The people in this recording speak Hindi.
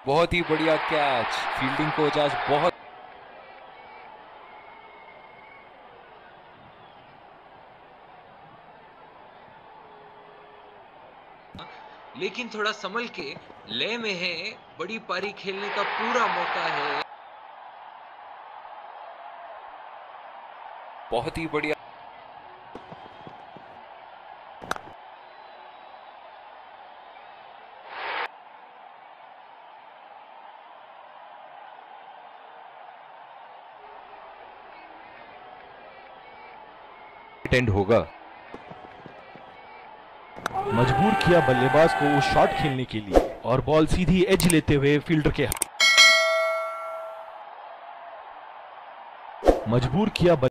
बहुत ही बढ़िया कैच, फील्डिंग कोच आज बहुत। लेकिन थोड़ा संभल के, लय में है, बड़ी पारी खेलने का पूरा मौका है। बहुत ही बढ़िया। एंड होगा। मजबूर किया बल्लेबाज को उस शॉट खेलने के लिए और बॉल सीधी एज लेते हुए फील्डर के मजबूर किया